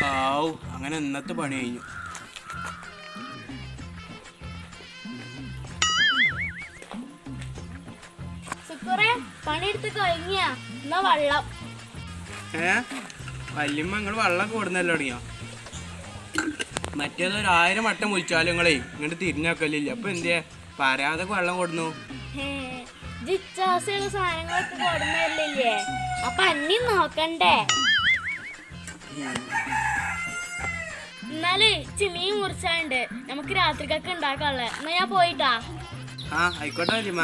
ആവു അങ്ങനെ ഇന്നത്തെ പണി കഴിഞ്ഞു. പണിയെടുത്ത് കഴിഞ്ഞാ എന്നാ വെള്ളം. വല്യമ്മ നിങ്ങൾ വെള്ളമൊക്കെ കൊടുന്നല്ലോ തുടങ്ങിയോ? മറ്റേത് 1000 വട്ടം വിളിച്ചാലും നിങ്ങളെ ഇങ്ങോട്ട് തിരിഞ്ഞാക്കലില്ല. അപ്പൊ എന്തിയാ പറയാതെ വെള്ളം കൊടുന്നു? സാധനങ്ങളൊക്കെ കൊടുന്നല്ലേ, അപ്പൊ അന്നി നോക്കണ്ടേ? എന്നാലേ ചിമീൻ മുറിച്ചാണ്ട് നമുക്ക് രാത്രിക്കൊക്കെ ഉണ്ടാക്കാനുള്ളേ. എന്നാ ഞാൻ പോയിട്ടാ. ആയിക്കോട്ടെ വല്യമ്മ.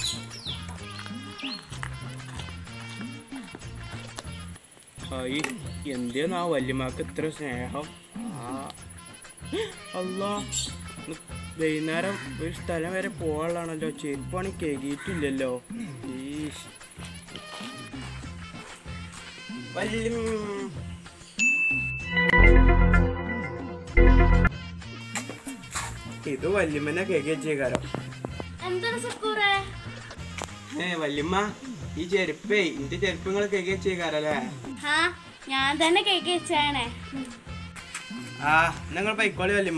എന്തിനാ വല്യമ്മക്ക് ഇത്ര സ്നേഹം? അല്ലാ, വൈകുന്നേരം ഒരു സ്ഥലം വരെ പോകാനുള്ളതാണല്ലോ. ചെരുപ്പാണി കേകിയിട്ടില്ലല്ലോ. ഇത് വല്യമ്മനെ കേക്ക് വെച്ചേക്കാരോ? വല്യമ്മ, ഈ ചെരുപ്പേ ഇന്റെ ചെരുപ്പ് നിങ്ങൾ കേക്ക് വെച്ചേക്കാരല്ലേ? ഞാൻ തന്നെ കേക്ക് വെച്ചാണേ. നിങ്ങൾ പൈക്കോളി വല്യമ്മ.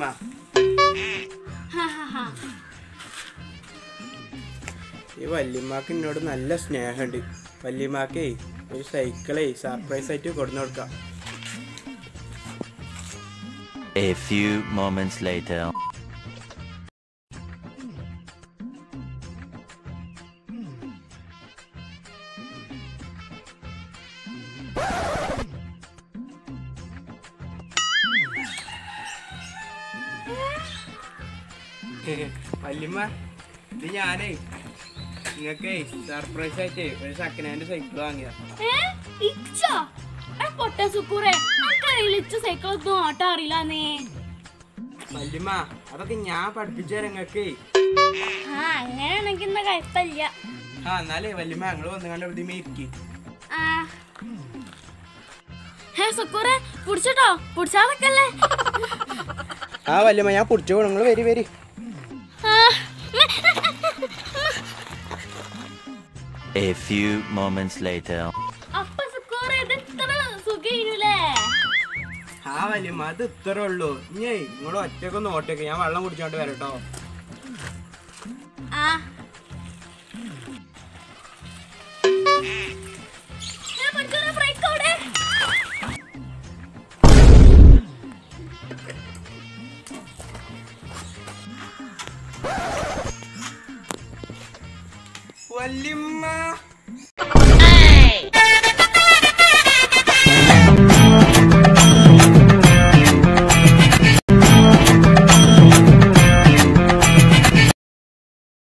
ഈ വല്യമ്മക്ക് എന്നോട് നല്ല സ്നേഹമുണ്ട്. വല്യമ്മക്കേ ഒരു സൈക്കിളേ സർപ്രൈസ് ആയിട്ട് കൊടുന്നു കൊടുക്കാം. A few moments later. വല്യമ്മ, ഇത് ഞാനേ നിങ്ങക്കേ സർപ്രൈസ് ആയിട്ട് ഒരു സെക്കൻഡ് ഹാൻഡ് സൈക്കിൾ വാങ്ങിയ. വല്യമ്മ, അതൊക്കെ ഞാൻ പഠിപ്പിച്ച നിങ്ങക്ക്. അങ്ങനെയാണെങ്കിൽ കുഴപ്പമില്ല. എന്നാലേ വല്യമ്മ ഞങ്ങള് വന്നുകൊണ്ട് ഇവിടെ ഇരിക്കി. പിടിച്ചോ, പിടിച്ചാതൊക്കെയല്ലേ? വല്യമ്മ ഞാൻ പിടിച്ചോ, നിങ്ങൾ വരി വരി. A few moments later. വല്യമ്മ അത് ഇത്ര ഉള്ളൂ. ഇനി നിങ്ങള് ഒറ്റക്കൊന്ന് ഓട്ടേക്ക്, ഞാൻ വെള്ളം കുടിച്ചോണ്ട് വരട്ടോ. വല്യമ്മ